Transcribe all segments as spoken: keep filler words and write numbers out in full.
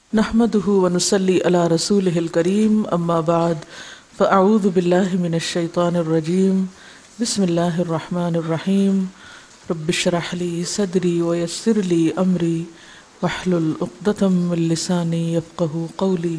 نحمده ونصلي على رسوله الكريم اما بعد فاعوذ بالله من الشيطان الرجيم بسم الله الرحمن الرحيم رب اشرح لي صدري ويسر لي امري واحلل عقدة من لساني يفقهوا قولي۔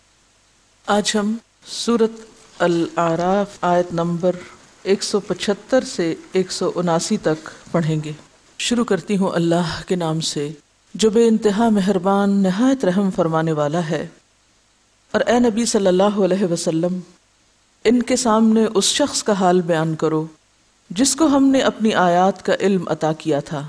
آج ہم سورۃ الاعراف آیت نمبر ایک سو پچہتر سے ایک سو اناسی تک پڑھیں گے۔ شروع کرتی ہوں اللہ کے نام سے جو بے انتہا مہربان نہایت رحم فرمانے والا ہے۔ اور اے نبی صلی اللہ علیہ وسلم، ان کے سامنے اس شخص کا حال بیان کرو جس کو ہم نے اپنی آیات کا علم عطا کیا تھا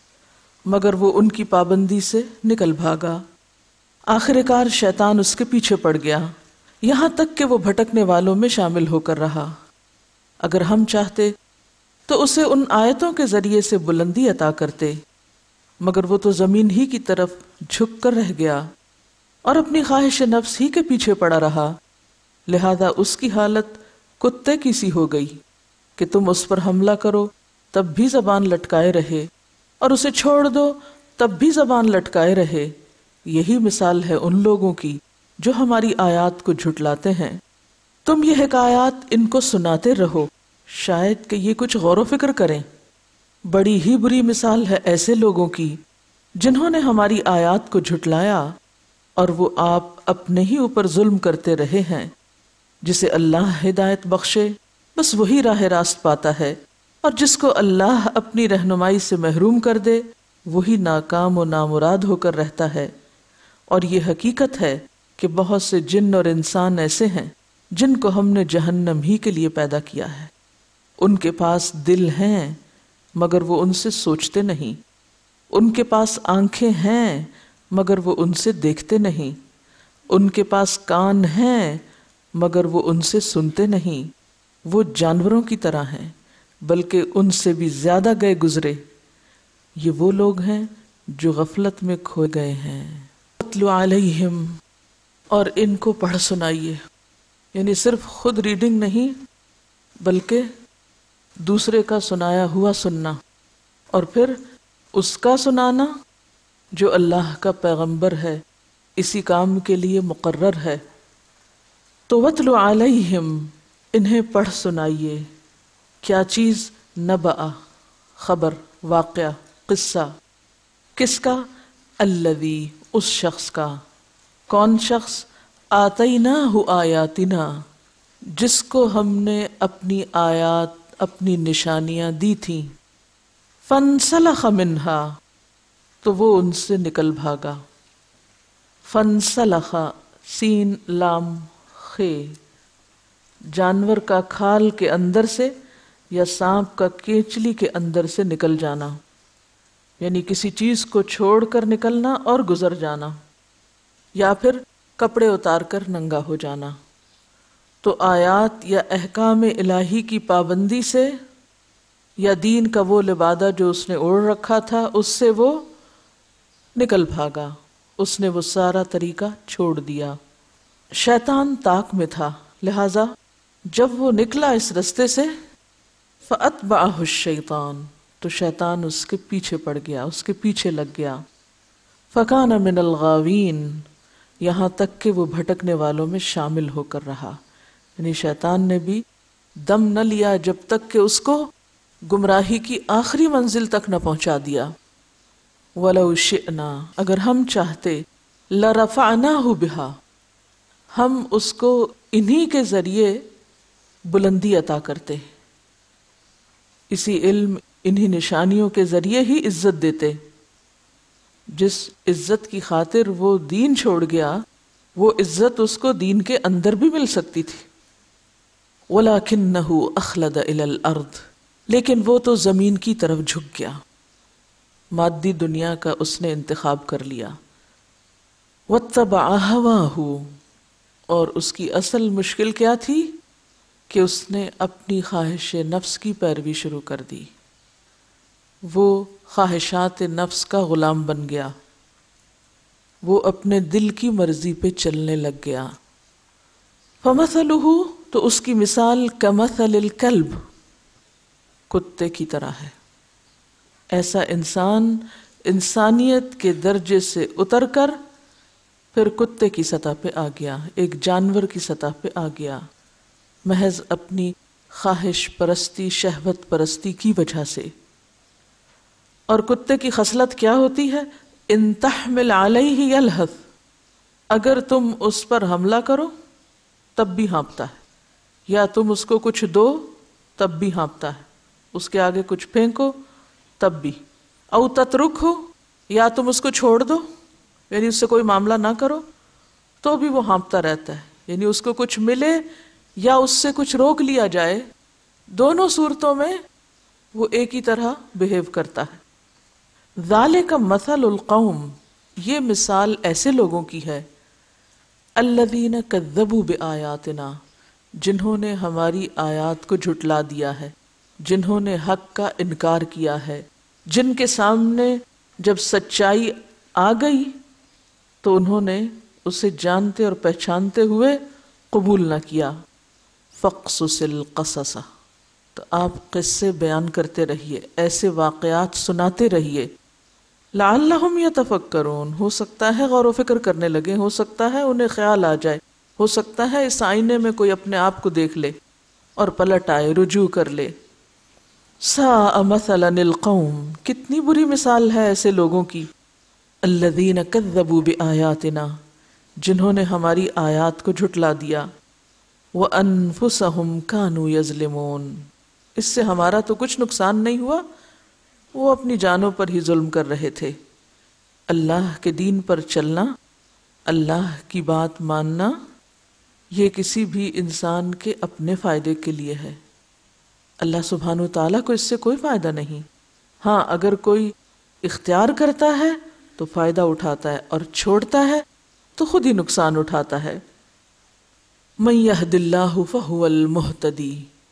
مگر وہ ان کی پابندی سے نکل بھاگا، آخر کار شیطان اس کے پیچھے پڑ گیا یہاں تک کہ وہ بھٹکنے والوں میں شامل ہو کر رہا۔ اگر ہم چاہتے تو اسے ان آیتوں کے ذریعے سے بلندی عطا کرتے مگر وہ تو زمین ہی کی طرف جھک کر رہ گیا اور اپنی خواہش نفس ہی کے پیچھے پڑا رہا، لہذا اس کی حالت کتے کی سی ہو گئی کہ تم اس پر حملہ کرو تب بھی زبان لٹکائے رہے اور اسے چھوڑ دو تب بھی زبان لٹکائے رہے۔ یہی مثال ہے ان لوگوں کی جو ہماری آیات کو جھٹلاتے ہیں۔ تم یہ حکایات ان کو سناتے رہو شاید کہ یہ کچھ غور و فکر کریں۔ بڑی ہی بری مثال ہے ایسے لوگوں کی جنہوں نے ہماری آیات کو جھٹلایا اور وہ آپ اپنے ہی اوپر ظلم کرتے رہے ہیں۔ جسے اللہ ہدایت بخشے بس وہی راہ راست پاتا ہے، اور جس کو اللہ اپنی رہنمائی سے محروم کر دے وہی ناکام و نامراد ہو کر رہتا ہے۔ اور یہ حقیقت ہے کہ بہت سے جن اور انسان ایسے ہیں جن کو ہم نے جہنم ہی کے لیے پیدا کیا ہے۔ ان کے پاس دل ہیں مگر وہ ان سے سوچتے نہیں، ان کے پاس آنکھیں ہیں مگر وہ ان سے دیکھتے نہیں، ان کے پاس کان ہیں مگر وہ ان سے سنتے نہیں۔ وہ جانوروں کی طرح ہیں بلکہ ان سے بھی زیادہ گئے گزرے۔ یہ وہ لوگ ہیں جو غفلت میں کھو گئے ہیں۔ اتلو علیہم، اور ان کو پڑھ سنائیے، یعنی صرف خود ریڈنگ نہیں بلکہ دوسرے کا سنایا ہوا سننا، اور پھر اس کا سنانا جو اللہ کا پیغمبر ہے، اسی کام کے لیے مقرر ہے۔ تو وَاتْلُ عَلَيْهِمْ، انہیں پڑھ سنائیے۔ کیا چیز؟ نبأ، خبر، واقعہ، قصہ۔ کس کا؟ الذی، اس شخص کا۔ کون شخص؟ آتیناہ آیاتنا، جس کو ہم نے اپنی آیات، اپنی نشانیاں دی تھیں۔ فانسلخ منہا، تو وہ ان سے نکل بھاگا۔ فانسلخ، سین لام خے، جانور کا کھال کے اندر سے یا سانپ کا کینچلی کے اندر سے نکل جانا، یعنی کسی چیز کو چھوڑ کر نکلنا اور گزر جانا، یا پھر کپڑے اتار کر ننگا ہو جانا۔ تو آیات یا احکام الہی کی پابندی سے یا دین کا وہ لبادہ جو اس نے اوڑھ رکھا تھا اس سے وہ نکل بھاگا، اس نے وہ سارا طریقہ چھوڑ دیا۔ شیطان طاق میں تھا، لہذا جب وہ نکلا اس رستے سے فَأَتْبَعَهُ الشَّيْطَانُ، تو شیطان اس کے پیچھے پڑ گیا، اس کے پیچھے لگ گیا۔ فَكَانَ مِنَ الْغَاوِينَ، یہاں تک کہ وہ بھٹکنے والوں میں شامل ہو کر رہا، یعنی شیطان نے بھی دم نہ لیا جب تک کہ اس کو گمراہی کی آخری منزل تک نہ پہنچا دیا۔ وَلَوْ شِئْنَا، اگر ہم چاہتے، لَرَفَعْنَاهُ بِهَا، ہم اس کو انہی کے ذریعے بلندی عطا کرتے، اسی علم، انہی نشانیوں کے ذریعے ہی عزت دیتے۔ جس عزت کی خاطر وہ دین چھوڑ گیا وہ عزت اس کو دین کے اندر بھی مل سکتی تھی۔ وَلَكِنَّهُ أَخْلَدَ إِلَى الْأَرْضِ، لیکن وہ تو زمین کی طرف جھک گیا، مادی دنیا کا اس نے انتخاب کر لیا۔ وَاتَّبَعَ هَوَاهُ، اور اس کی اصل مشکل کیا تھی کہ اس نے اپنی خواہش نفس کی پیروی شروع کر دی، وہ خواہشات نفس کا غلام بن گیا، وہ اپنے دل کی مرضی پہ چلنے لگ گیا۔ فَمَثَلُهُ، تو اس کی مثال کَمَثَلِ الْكَلْبِ، کتے کی طرح ہے۔ ایسا انسان انسانیت کے درجے سے اتر کر پھر کتے کی سطح پہ آ گیا، ایک جانور کی سطح پہ آ گیا، محض اپنی خواہش پرستی، شہوت پرستی کی وجہ سے۔ اور کتے کی خصلت کیا ہوتی ہے؟ ان تحمل علیہ یلہث، اگر تم اس پر حملہ کرو تب بھی ہانپتا ہے، یا تم اس کو کچھ دو تب بھی ہانپتا ہے، اس کے آگے کچھ پھینکو تب بھی، او تترکہ، یا تم اس کو چھوڑ دو، یعنی اس سے کوئی معاملہ نہ کرو تو بھی وہ ہانپتا رہتا ہے، یعنی اس کو کچھ ملے یا اس سے کچھ روک لیا جائے، دونوں صورتوں میں وہ ایک ہی طرح بہیو کرتا ہے۔ ذالک مثل القوم، یہ مثال ایسے لوگوں کی ہے، الذین کذبوا بآیاتنا، جنہوں نے ہماری آیات کو جھٹلا دیا ہے، جنہوں نے حق کا انکار کیا ہے، جن کے سامنے جب سچائی آ گئی تو انہوں نے اسے جانتے اور پہچانتے ہوئے قبول نہ کیا۔ فاقصص القصص، تو آپ قصے بیان کرتے رہیے، ایسے واقعات سناتے رہیے، لعلہم یتفکرون، ہو سکتا ہے غور و فکر کرنے لگے، ہو سکتا ہے انہیں خیال آ جائے، ہو سکتا ہے اس آئینے میں کوئی اپنے آپ کو دیکھ لے اور پلٹ آئے، رجوع کر لے۔ ساء مثلا القوم، کتنی بری مثال ہے ایسے لوگوں کی، الذین کذبوا بآیاتنا، جنہوں نے ہماری آیات کو جھٹلا دیا، وانفسہم کانوا یظلمون، اس سے ہمارا تو کچھ نقصان نہیں ہوا، وہ اپنی جانوں پر ہی ظلم کر رہے تھے۔ اللہ کے دین پر چلنا، اللہ کی بات ماننا، یہ کسی بھی انسان کے اپنے فائدے کے لیے ہے، اللہ سبحانہ و تعالیٰ کو اس سے کوئی فائدہ نہیں۔ ہاں اگر کوئی اختیار کرتا ہے تو فائدہ اٹھاتا ہے، اور چھوڑتا ہے تو خود ہی نقصان اٹھاتا ہے۔ من یہد اللہ فہو المہتدی،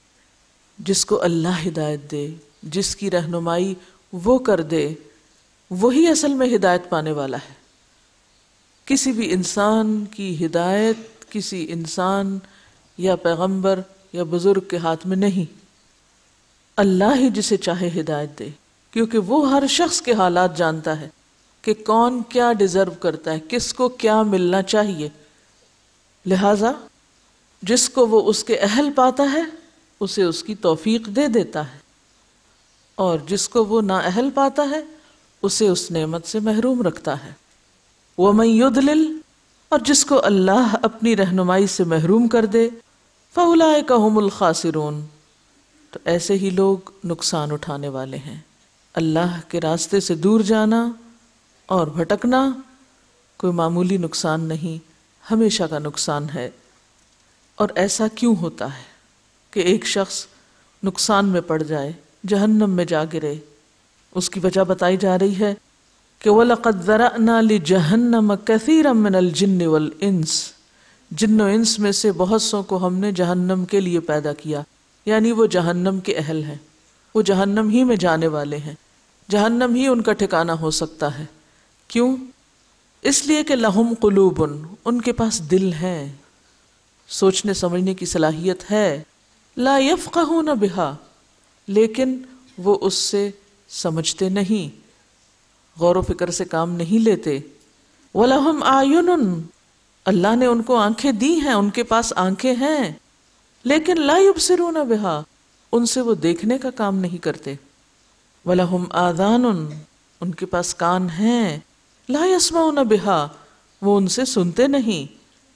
جس کو اللہ ہدایت دے، جس کی رہنمائی وہ کر دے، وہی اصل میں ہدایت پانے والا ہے۔ کسی بھی انسان کی ہدایت کسی انسان یا پیغمبر یا بزرگ کے ہاتھ میں نہیں، اللہ ہی جسے چاہے ہدایت دے، کیونکہ وہ ہر شخص کے حالات جانتا ہے کہ کون کیا ڈیزرو کرتا ہے، کس کو کیا ملنا چاہیے، لہذا جس کو وہ اس کے اہل پاتا ہے اسے اس کی توفیق دے دیتا ہے، اور جس کو وہ نااہل پاتا ہے اسے اس نعمت سے محروم رکھتا ہے۔ وَمَن يُضْلِلْ، اور جس کو اللہ اپنی رہنمائی سے محروم کر دے، فَأُولَئِكَ هُمُ الْخَاسِرُونَ، تو ایسے ہی لوگ نقصان اٹھانے والے ہیں۔ اللہ کے راستے سے دور جانا اور بھٹکنا کوئی معمولی نقصان نہیں، ہمیشہ کا نقصان ہے۔ اور ایسا کیوں ہوتا ہے کہ ایک شخص نقصان میں پڑ جائے، جہنم میں جا گرے؟ اس کی وجہ بتائی جا رہی ہے کہ وَلَقَدْ ذَرَأْنَا لِجَهَنَّمَ كَثِيرًا مِنَ الْجِنِّ وَالْإِنسِ، جن و انس میں سے بہت سو کو ہم نے جہنم کے لیے پیدا کیا، یعنی وہ جہنم کے اہل ہیں، وہ جہنم ہی میں جانے والے ہیں، جہنم ہی ان کا ٹھکانہ ہو سکتا ہے۔ کیوں؟ اس لیے کہ لہم قلوب، ان کے پاس دل ہیں، سوچنے سمجھنے کی صلاحیت ہے، لا یفقہون بہا، لیکن وہ اس سے سمجھتے نہیں، غور و فکر سے کام نہیں لیتے۔ وَلَهُمْ أَعْيُنٌ، اللہ نے ان کو آنکھیں دی ہیں، ان کے پاس آنکھیں ہیں، لیکن لا یبصرون بہا، ان سے وہ دیکھنے کا کام نہیں کرتے۔ وَلَهُمْ آذَانٌ، ان کے پاس کان ہیں، لا یسمعون بہا، وہ ان سے سنتے نہیں۔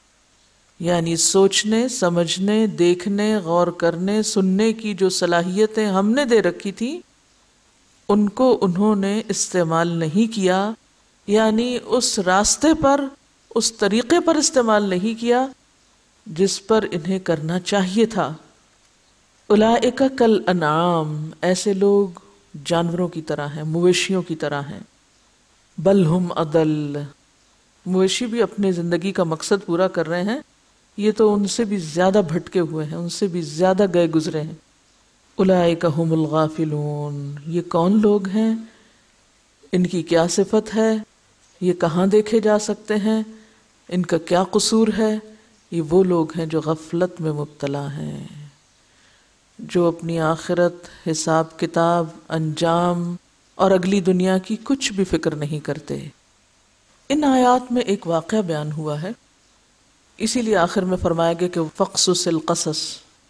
یعنی سوچنے، سمجھنے، دیکھنے، غور کرنے، سننے کی جو صلاحیتیں ہم نے دے رکھی تھی ان کو انہوں نے استعمال نہیں کیا، یعنی اس راستے پر، اس طریقے پر استعمال نہیں کیا جس پر انہیں کرنا چاہیے تھا۔ اولئک کالانعام، ایسے لوگ جانوروں کی طرح ہیں، مویشیوں کی طرح ہیں۔ بل ہم اضل، مویشی بھی اپنی زندگی کا مقصد پورا کر رہے ہیں، یہ تو ان سے بھی زیادہ بھٹکے ہوئے ہیں، ان سے بھی زیادہ گئے گزرے ہیں۔ اولئک هم الغافلون، یہ کون لوگ ہیں، ان کی کیا صفت ہے، یہ کہاں دیکھے جا سکتے ہیں، ان کا کیا قصور ہے؟ یہ وہ لوگ ہیں جو غفلت میں مبتلا ہیں، جو اپنی آخرت، حساب کتاب، انجام اور اگلی دنیا کی کچھ بھی فکر نہیں کرتے۔ ان آیات میں ایک واقعہ بیان ہوا ہے، اسی لیے آخر میں فرمایا گیا کہ فقصص القصص،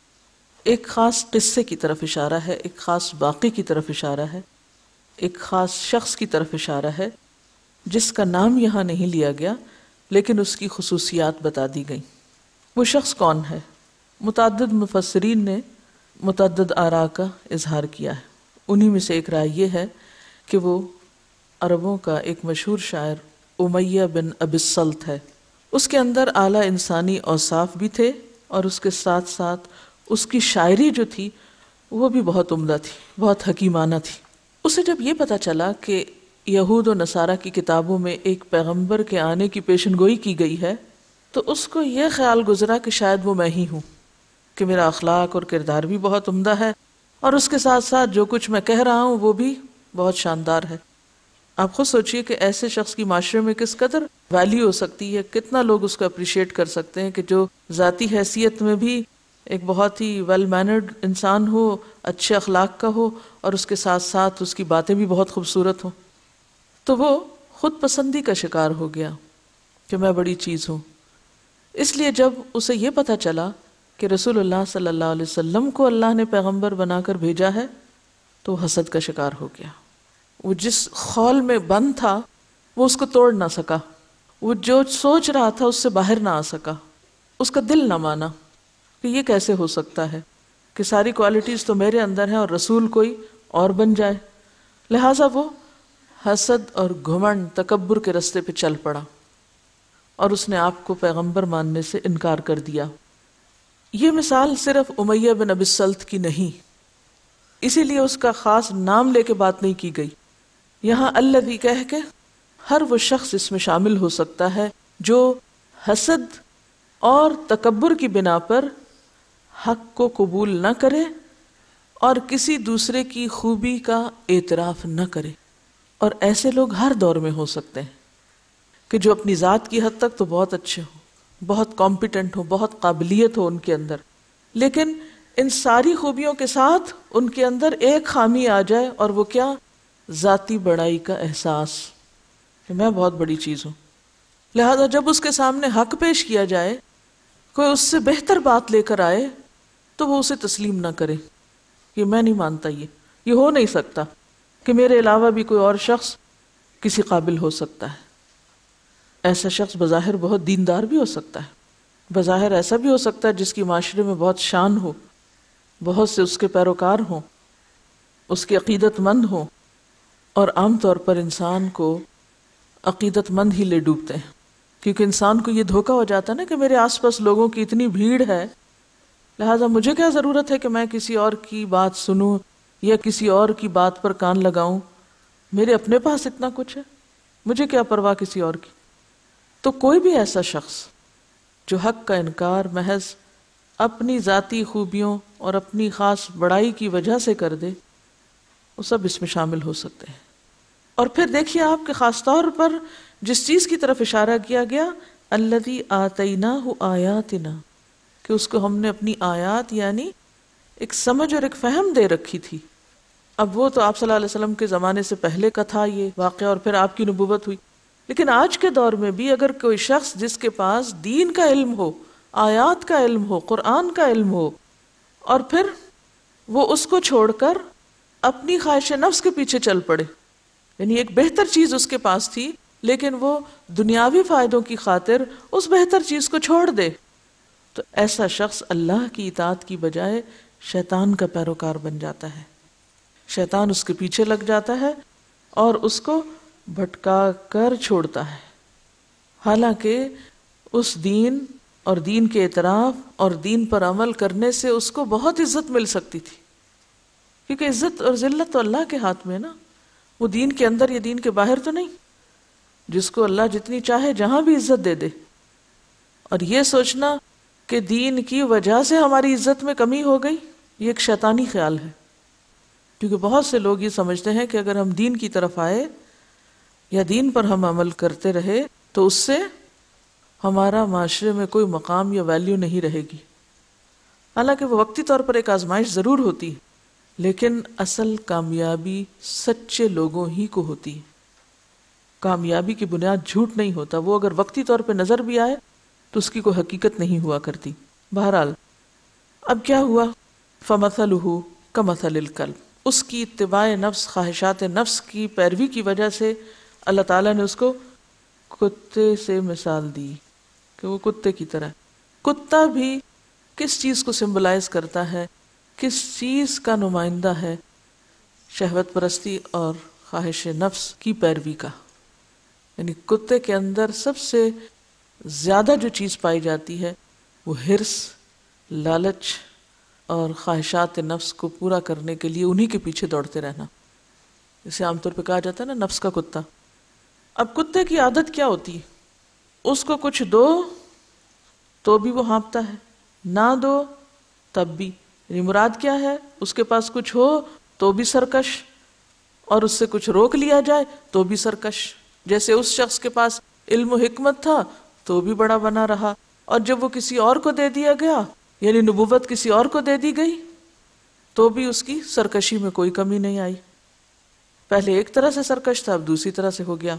ایک خاص قصے کی طرف اشارہ ہے، ایک خاص واقعے کی طرف اشارہ ہے، ایک خاص شخص کی طرف اشارہ ہے جس کا نام یہاں نہیں لیا گیا لیکن اس کی خصوصیات بتا دی گئیں۔ وہ شخص کون ہے؟ متعدد مفسرین نے متعدد آراء کا اظہار کیا ہے، انہی میں سے ایک رائے یہ ہے کہ وہ عربوں کا ایک مشہور شاعر امیہ بن ابی السلط ہے۔ اس کے اندر اعلیٰ انسانی اوصاف بھی تھے اور اس کے ساتھ ساتھ اس کی شاعری جو تھی وہ بھی بہت عمدہ تھی، بہت حکیمانہ تھی۔ اسے جب یہ پتہ چلا کہ یہود و نصارہ کی کتابوں میں ایک پیغمبر کے آنے کی پیشن گوئی کی گئی ہے تو اس کو یہ خیال گزرا کہ شاید وہ میں ہی ہوں، کہ میرا اخلاق اور کردار بھی بہت عمدہ ہے اور اس کے ساتھ ساتھ جو کچھ میں کہہ رہا ہوں وہ بھی بہت شاندار ہے۔ آپ خود سوچئے کہ ایسے شخص کی معاشرے میں کس قدر ویلیو ہو سکتی ہے، کتنا لوگ اس کو اپریشیٹ کر سکتے ہیں کہ جو ذاتی حیثیت میں بھی ایک بہت ہی ویل مینرڈ انسان ہو، اچھے اخلاق کا ہو اور اس کے ساتھ ساتھ اس کی باتیں بھی بہت خوبصورت ہوں۔ تو وہ خود پسندی کا شکار ہو گیا کہ میں بڑی چیز ہوں۔ اس لیے جب اسے یہ پتہ چلا کہ رسول اللہ صلی اللہ علیہ وسلم کو اللہ نے پیغمبر بنا کر بھیجا ہے تو وہ حسد کا شکار ہو گیا۔ وہ جس خول میں بند تھا وہ اس کو توڑ نہ سکا، وہ جو سوچ رہا تھا اس سے باہر نہ آ سکا، اس کا دل نہ مانا کہ یہ کیسے ہو سکتا ہے کہ ساری کوالٹیز تو میرے اندر ہیں اور رسول کوئی اور بن جائے۔ لہٰذا وہ حسد اور گھمنڈ تکبر کے رستے پہ چل پڑا اور اس نے آپ کو پیغمبر ماننے سے انکار کر دیا۔ یہ مثال صرف امیہ بن ابی السلط کی نہیں، اسی لیے اس کا خاص نام لے کے بات نہیں کی گئی۔ یہاں الذی کہہ کے ہر وہ شخص اس میں شامل ہو سکتا ہے جو حسد اور تکبر کی بنا پر حق کو قبول نہ کرے اور کسی دوسرے کی خوبی کا اعتراف نہ کرے۔ اور ایسے لوگ ہر دور میں ہو سکتے ہیں کہ جو اپنی ذات کی حد تک تو بہت اچھے ہوں، بہت کمپیٹنٹ ہوں، بہت قابلیت ہو ان کے اندر، لیکن ان ساری خوبیوں کے ساتھ ان کے اندر ایک خامی آ جائے اور وہ کیا؟ ذاتی بڑائی کا احساس کہ میں بہت بڑی چیز ہوں۔ لہذا جب اس کے سامنے حق پیش کیا جائے، کوئی اس سے بہتر بات لے کر آئے تو وہ اسے تسلیم نہ کرے کہ میں نہیں مانتا، یہ یہ ہو نہیں سکتا کہ میرے علاوہ بھی کوئی اور شخص کسی قابل ہو سکتا ہے۔ ایسا شخص بظاہر بہت دیندار بھی ہو سکتا ہے، بظاہر ایسا بھی ہو سکتا ہے جس کی معاشرے میں بہت شان ہو، بہت سے اس کے پیروکار ہوں، اس کے عقیدت مند ہوں، اور عام طور پر انسان کو عقیدت مند ہی لے ڈوبتے ہیں، کیونکہ انسان کو یہ دھوکہ ہو جاتا ہے نا کہ میرے آس پاس لوگوں کی اتنی بھیڑ ہے، لہٰذا مجھے کیا ضرورت ہے کہ میں کسی اور کی بات سنوں یا کسی اور کی بات پر کان لگاؤں، میرے اپنے پاس اتنا کچھ ہے، مجھے کیا پرواہ کسی اور کی۔ تو کوئی بھی ایسا شخص جو حق کا انکار محض اپنی ذاتی خوبیوں اور اپنی خاص بڑائی کی وجہ سے کر دے، وہ سب اس میں شامل ہو سکتے ہیں۔ اور پھر دیکھیے آپ کے خاص طور پر جس چیز کی طرف اشارہ کیا گیا، الذی آتیناہ آیاتنا، کہ اس کو ہم نے اپنی آیات یعنی ایک سمجھ اور ایک فہم دے رکھی تھی۔ اب وہ تو آپ صلی اللہ علیہ وسلم کے زمانے سے پہلے کا تھا یہ واقعہ، اور پھر آپ کی نبوت ہوئی، لیکن آج کے دور میں بھی اگر کوئی شخص جس کے پاس دین کا علم ہو، آیات کا علم ہو، قرآن کا علم ہو، اور پھر وہ اس کو چھوڑ کر اپنی خواہش نفس کے پیچھے چل پڑے، یعنی ایک بہتر چیز اس کے پاس تھی لیکن وہ دنیاوی فائدوں کی خاطر اس بہتر چیز کو چھوڑ دے، تو ایسا شخص اللہ کی اطاعت کی بجائے شیطان کا پیروکار بن جاتا ہے۔ شیطان اس کے پیچھے لگ جاتا ہے اور اس کو بھٹکا کر چھوڑتا ہے، حالانکہ اس دین اور دین کے اعتراف اور دین پر عمل کرنے سے اس کو بہت عزت مل سکتی تھی، کیونکہ عزت اور ذلت تو اللہ کے ہاتھ میں ہے نا، وہ دین کے اندر یا دین کے باہر تو نہیں۔ جس کو اللہ جتنی چاہے جہاں بھی عزت دے دے، اور یہ سوچنا کہ دین کی وجہ سے ہماری عزت میں کمی ہو گئی، یہ ایک شیطانی خیال ہے، کیونکہ بہت سے لوگ یہ سمجھتے ہیں کہ اگر ہم دین کی طرف آئے یا دین پر ہم عمل کرتے رہے تو اس سے ہمارا معاشرے میں کوئی مقام یا ویلیو نہیں رہے گی۔ حالانکہ وہ وقتی طور پر ایک آزمائش ضرور ہوتی ہے، لیکن اصل کامیابی سچے لوگوں ہی کو ہوتی ہے۔ کامیابی کی بنیاد جھوٹ نہیں ہوتا، وہ اگر وقتی طور پہ نظر بھی آئے تو اس کی کوئی حقیقت نہیں ہوا کرتی۔ بہرحال اب کیا ہوا؟ فَمَثَلُهُ كَمَثَلِ الْكَلْبِ، اس کی اتباع نفس، خواہشات نفس کی پیروی کی وجہ سے اللہ تعالیٰ نے اس کو کتے سے مثال دی کہ وہ کتے کی طرح۔ کتا بھی کس چیز کو سمبلائز کرتا ہے، کس چیز کا نمائندہ ہے؟ شہوت پرستی اور خواہش نفس کی پیروی کا۔ یعنی کتے کے اندر سب سے زیادہ جو چیز پائی جاتی ہے وہ حرص، لالچ اور خواہشات نفس کو پورا کرنے کے لیے انہی کے پیچھے دوڑتے رہنا، جسے عام طور پہ کہا جاتا ہے نا نفس کا کتا۔ اب کتے کی عادت کیا ہوتی ہے؟ اس کو کچھ دو تو بھی وہ ہانپتا ہے، نہ دو تب بھی۔ یعنی مراد کیا ہے؟ اس کے پاس کچھ ہو تو بھی سرکش، اور اس سے کچھ روک لیا جائے تو بھی سرکش۔ جیسے اس شخص کے پاس علم و حکمت تھا تو بھی بڑا بنا رہا، اور جب وہ کسی اور کو دے دیا گیا، یعنی نبوت کسی اور کو دے دی گئی، تو بھی اس کی سرکشی میں کوئی کمی نہیں آئی۔ پہلے ایک طرح سے سرکش تھا، اب دوسری طرح سے ہو گیا۔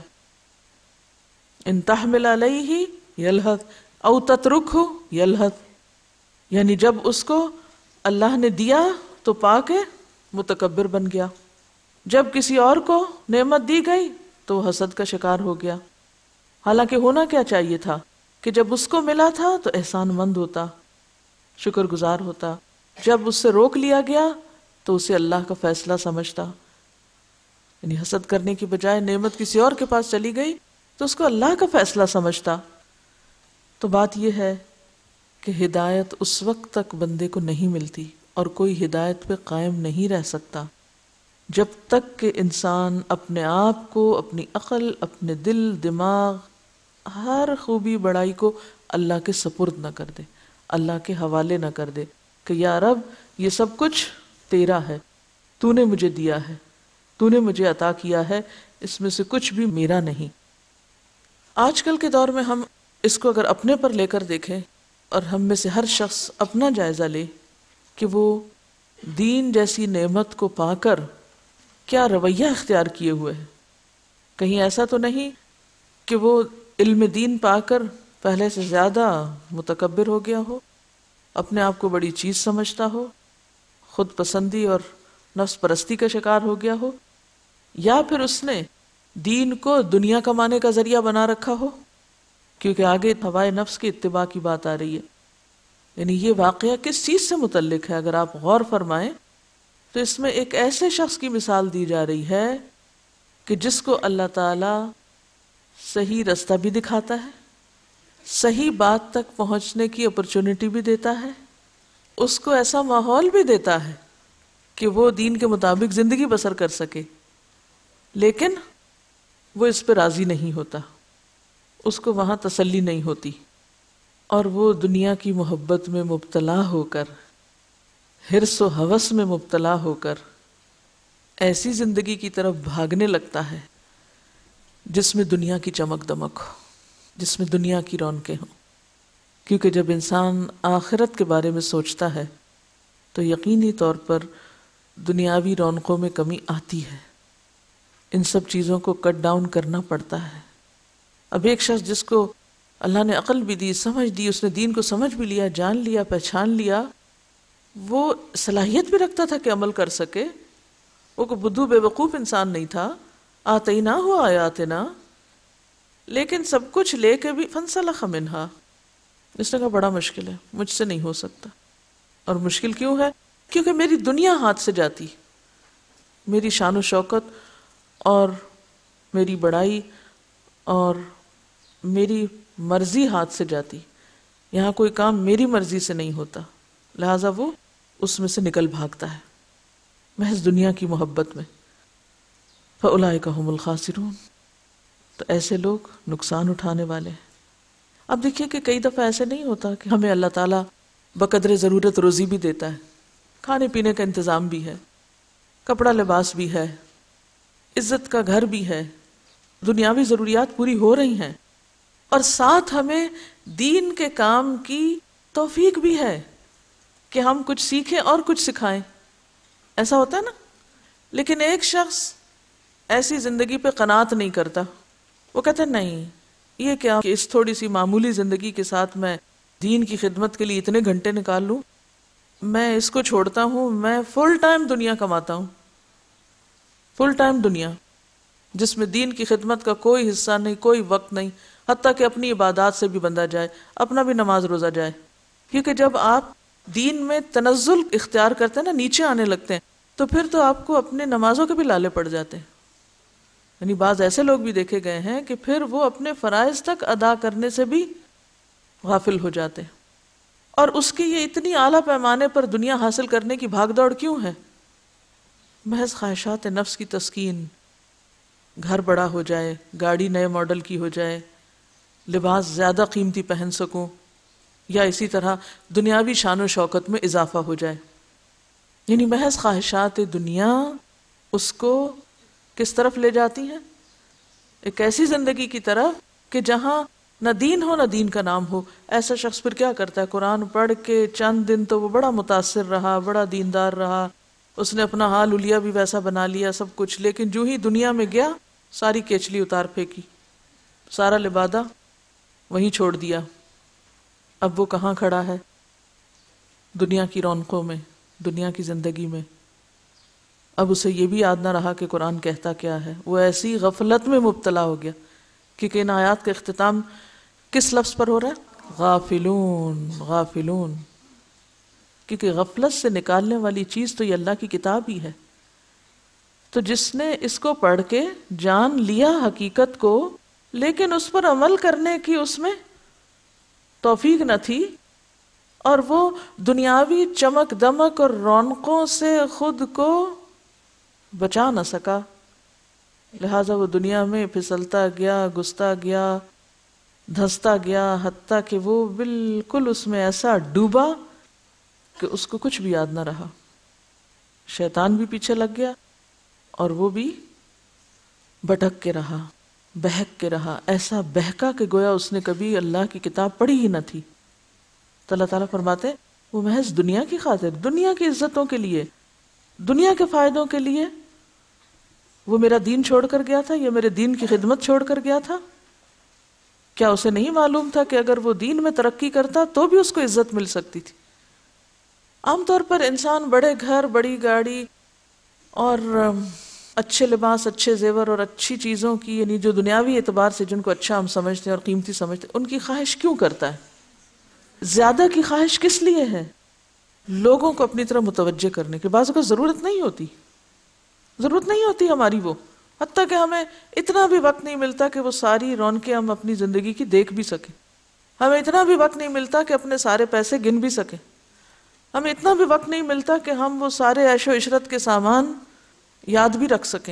ان تحمل علیہ یلہث او تترکہ یلہث، یعنی جب اس کو اللہ نے دیا تو پا کے متکبر بن گیا، جب کسی اور کو نعمت دی گئی تو وہ حسد کا شکار ہو گیا۔ حالانکہ ہونا کیا چاہیے تھا کہ جب اس کو ملا تھا تو احسان مند ہوتا، شکر گزار ہوتا، جب اس سے روک لیا گیا تو اسے اللہ کا فیصلہ سمجھتا۔ یعنی حسد کرنے کی بجائے نعمت کسی اور کے پاس چلی گئی تو اس کو اللہ کا فیصلہ سمجھتا۔ تو بات یہ ہے کہ ہدایت اس وقت تک بندے کو نہیں ملتی اور کوئی ہدایت پہ قائم نہیں رہ سکتا جب تک کہ انسان اپنے آپ کو، اپنی عقل، اپنے دل، دماغ، ہر خوبی بڑائی کو اللہ کے سپرد نہ کر دے، اللہ کے حوالے نہ کر دے کہ یا رب یہ سب کچھ تیرا ہے، تو نے مجھے دیا ہے، تو نے مجھے عطا کیا ہے، اس میں سے کچھ بھی میرا نہیں۔ آج کل کے دور میں ہم اس کو اگر اپنے پر لے کر دیکھیں اور ہم میں سے ہر شخص اپنا جائزہ لے کہ وہ دین جیسی نعمت کو پا کر کیا رویہ اختیار کیے ہوئے ہے۔ کہیں ایسا تو نہیں کہ وہ علم دین پا کر پہلے سے زیادہ متکبر ہو گیا ہو، اپنے آپ کو بڑی چیز سمجھتا ہو، خود پسندی اور نفس پرستی کا شکار ہو گیا ہو، یا پھر اس نے دین کو دنیا کمانے کا ذریعہ بنا رکھا ہو، کیونکہ آگے ہوائے نفس کی اتباع کی بات آ رہی ہے۔ یعنی یہ واقعہ کس چیز سے متعلق ہے؟ اگر آپ غور فرمائیں تو اس میں ایک ایسے شخص کی مثال دی جا رہی ہے کہ جس کو اللہ تعالی صحیح رستہ بھی دکھاتا ہے، صحیح بات تک پہنچنے کی اپرچونٹی بھی دیتا ہے، اس کو ایسا ماحول بھی دیتا ہے کہ وہ دین کے مطابق زندگی بسر کر سکے، لیکن وہ اس پہ راضی نہیں ہوتا، اس کو وہاں تسلی نہیں ہوتی، اور وہ دنیا کی محبت میں مبتلا ہو کر، حرص و ہوس میں مبتلا ہو کر ایسی زندگی کی طرف بھاگنے لگتا ہے جس میں دنیا کی چمک دمک ہو، جس میں دنیا کی رونقیں ہوں۔ کیونکہ جب انسان آخرت کے بارے میں سوچتا ہے تو یقینی طور پر دنیاوی رونقوں میں کمی آتی ہے، ان سب چیزوں کو کٹ ڈاؤن کرنا پڑتا ہے۔ اب ایک شخص جس کو اللہ نے عقل بھی دی، سمجھ دی، اس نے دین کو سمجھ بھی لیا، جان لیا، پہچان لیا، وہ صلاحیت بھی رکھتا تھا کہ عمل کر سکے، وہ کوئی بدھو بے وقوف انسان نہیں تھا، آتینا ہوا آیاتنا، لیکن سب کچھ لے کے بھی فانسلخ منہا، اس نے کہا بڑا مشکل ہے، مجھ سے نہیں ہو سکتا۔ اور مشکل کیوں ہے؟ کیونکہ میری دنیا ہاتھ سے جاتی، میری شان و شوکت اور میری بڑائی اور میری مرضی ہاتھ سے جاتی، یہاں کوئی کام میری مرضی سے نہیں ہوتا، لہٰذا وہ اس میں سے نکل بھاگتا ہے محض دنیا کی محبت میں۔ فَأُولَئِكَ هُمُ الْخَاسِرُونَ، تو ایسے لوگ نقصان اٹھانے والے ہیں۔ اب دیکھیے کہ کئی دفعہ ایسے نہیں ہوتا کہ ہمیں اللہ تعالیٰ بقدر ضرورت روزی بھی دیتا ہے، کھانے پینے کا انتظام بھی ہے، کپڑا لباس بھی ہے، عزت کا گھر بھی ہے، دنیاوی ضروریات پوری ہو رہی ہیں، اور ساتھ ہمیں دین کے کام کی توفیق بھی ہے کہ ہم کچھ سیکھیں اور کچھ سکھائیں۔ ایسا ہوتا ہے نا؟ لیکن ایک شخص ایسی زندگی پہ قناعت نہیں کرتا، وہ کہتے ہیں نہیں، یہ کیا کہ اس تھوڑی سی معمولی زندگی کے ساتھ میں دین کی خدمت کے لیے اتنے گھنٹے نکال لوں، میں اس کو چھوڑتا ہوں، میں فل ٹائم دنیا کماتا ہوں، فل ٹائم دنیا جس میں دین کی خدمت کا کوئی حصہ نہیں، کوئی وقت نہیں، حتیٰ کہ اپنی عبادات سے بھی بندہ جائے، اپنا بھی نماز روزہ جائے. کیونکہ جب آپ دین میں تنزل اختیار کرتے ہیں نا، نیچے آنے لگتے ہیں، تو پھر تو آپ کو اپنے نمازوں کے بھی لالے پڑ جاتے ہیں. یعنی بعض ایسے لوگ بھی دیکھے گئے ہیں کہ پھر وہ اپنے فرائض تک ادا کرنے سے بھی غافل ہو جاتے ہیں. اور اس کی یہ اتنی اعلیٰ پیمانے پر دنیا حاصل کرنے کی بھاگ دوڑ کیوں ہے؟ محض خواہشات نفس کی تسکین، گھر بڑا ہو جائے، گاڑی نئے ماڈل کی ہو جائے، لباس زیادہ قیمتی پہن سکوں، یا اسی طرح دنیاوی شان و شوکت میں اضافہ ہو جائے. یعنی محض خواہشات دنیا اس کو کس طرف لے جاتی ہیں؟ ایک ایسی زندگی کی طرف کہ جہاں نہ دین ہو نہ دین کا نام ہو. ایسا شخص پھر کیا کرتا ہے؟ قرآن پڑھ کے چند دن تو وہ بڑا متاثر رہا، بڑا دیندار رہا، اس نے اپنا حال حلیہ بھی ویسا بنا لیا سب کچھ، لیکن جو ہی دنیا میں گیا ساری کیچلی اتار پھینکی، سارا لبادہ وہیں چھوڑ دیا. اب وہ کہاں کھڑا ہے؟ دنیا کی رونقوں میں، دنیا کی زندگی میں. اب اسے یہ بھی یاد نہ رہا کہ قرآن کہتا کیا ہے. وہ ایسی غفلت میں مبتلا ہو گیا. کیونکہ ان آیات کا اختتام کس لفظ پر ہو رہا ہے؟ غافلون، غافلون. کیونکہ غفلت سے نکالنے والی چیز تو یہ اللہ کی کتاب ہی ہے. تو جس نے اس کو پڑھ کے جان لیا حقیقت کو، لیکن اس پر عمل کرنے کی اس میں توفیق نہ تھی، اور وہ دنیاوی چمک دمک اور رونقوں سے خود کو بچا نہ سکا، لہٰذا وہ دنیا میں پھسلتا گیا، گھستا گیا، دھستا گیا، حتیٰ کہ وہ بالکل اس میں ایسا ڈوبا کہ اس کو کچھ بھی یاد نہ رہا. شیطان بھی پیچھے لگ گیا اور وہ بھی بھٹک کے رہا، بہک کے رہا، ایسا بہکا کہ گویا اس نے کبھی اللہ کی کتاب پڑھی ہی نہ تھی. تو اللہ تعالیٰ فرماتے وہ محض دنیا کی خاطر، دنیا کی عزتوں کے لیے، دنیا کے فائدوں کے لیے وہ میرا دین چھوڑ کر گیا تھا، یا میرے دین کی خدمت چھوڑ کر گیا تھا. کیا اسے نہیں معلوم تھا کہ اگر وہ دین میں ترقی کرتا تو بھی اس کو عزت مل سکتی تھی؟ عام طور پر انسان بڑے گھر، بڑی گاڑی اور اچھے لباس، اچھے زیور اور اچھی چیزوں کی، یعنی جو دنیاوی اعتبار سے جن کو اچھا ہم سمجھتے ہیں اور قیمتی سمجھتے ہیں، ان کی خواہش کیوں کرتا ہے؟ زیادہ کی خواہش کس لیے ہے؟ لوگوں کو اپنی طرف متوجہ کرنے کے. بعض اوقات ضرورت نہیں ہوتی، ضرورت نہیں ہوتی ہماری وہ، حتیٰ کہ ہمیں اتنا بھی وقت نہیں ملتا کہ وہ ساری رونقیں ہم اپنی زندگی کی دیکھ بھی سکیں. ہمیں اتنا بھی وقت نہیں ملتا کہ اپنے سارے پیسے گن بھی سکیں. ہمیں اتنا بھی وقت نہیں ملتا کہ ہم وہ سارے عیش و عشرت کے سامان یاد بھی رکھ سکیں.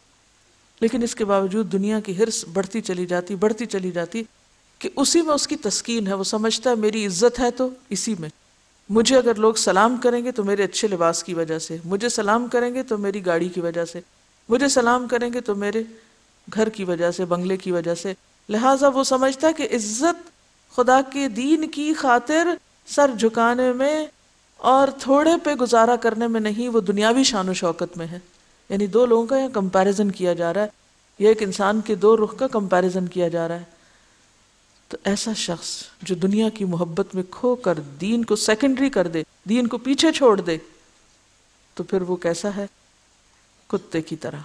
لیکن اس کے باوجود دنیا کی حرص بڑھتی چلی جاتی بڑھتی چلی جاتی کہ اسی میں اس کی تسکین ہے. وہ سمجھتا ہے میری عزت ہے تو اسی میں، مجھے اگر لوگ سلام کریں گے تو میرے اچھے لباس کی وجہ سے، مجھے سلام کریں گے تو میری گاڑی کی وجہ سے، مجھے سلام کریں گے تو میرے گھر کی وجہ سے، بنگلے کی وجہ سے. لہٰذا وہ سمجھتا ہے کہ عزت خدا کے دین کی خاطر سر جھکانے میں اور تھوڑے پہ گزارا کرنے میں نہیں، وہ دنیاوی شان و شوکت میں ہے. یعنی دو لوگوں کا یہاں کمپیریزن کیا جا رہا ہے، یہ ایک انسان کے دو رخ کا کمپیریزن کیا جا رہا ہے. تو ایسا شخص جو دنیا کی محبت میں کھو کر دین کو سیکنڈری کر دے، دین کو پیچھے چھوڑ دے، تو پھر وہ کیسا ہے؟ کتے کی طرح.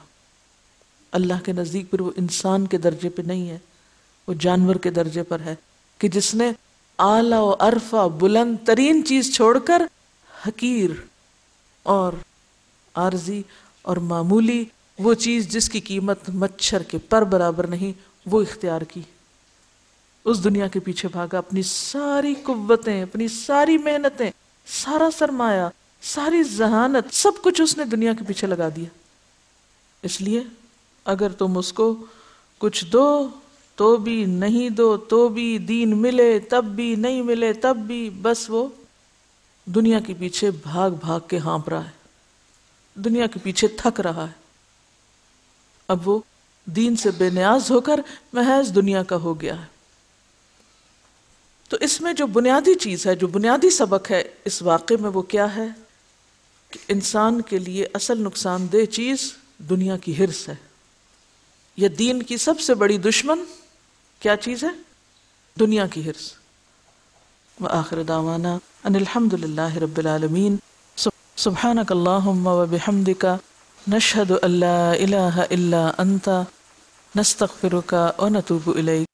اللہ کے نزدیک پھر وہ انسان کے درجے پہ نہیں ہے، وہ جانور کے درجے پر ہے، کہ جس نے اعلیٰ و عرفہ بلند ترین چیز چھوڑ کر حقیر اور عارضی اور معمولی وہ چیز جس کی قیمت مچھر کے پر برابر نہیں، وہ اختیار کی. اس دنیا کے پیچھے بھاگا، اپنی ساری قوتیں، اپنی ساری محنتیں، سارا سرمایہ، ساری ذہانت، سب کچھ اس نے دنیا کے پیچھے لگا دیا. اس لیے اگر تم اس کو کچھ دو تو بھی، نہیں دو تو بھی، دین ملے تب بھی، نہیں ملے تب بھی، بس وہ دنیا کے پیچھے بھاگ بھاگ کے ہانپ رہا ہے، دنیا کے پیچھے تھک رہا ہے. اب وہ دین سے بے نیاز ہو کر محض دنیا کا ہو گیا ہے. تو اس میں جو بنیادی چیز ہے، جو بنیادی سبق ہے اس واقعے میں، وہ کیا ہے کہ انسان کے لیے اصل نقصان دہ چیز دنیا کی حرص ہے. یہ دین کی سب سے بڑی دشمن کیا چیز ہے؟ دنیا کی حرص. وآخر دعوانا ان الحمد للہ رب العالمین. سبحانک اللہم وبحمدک نشہد ان لا الہ الا انت نستغفرک ونتوب الیک.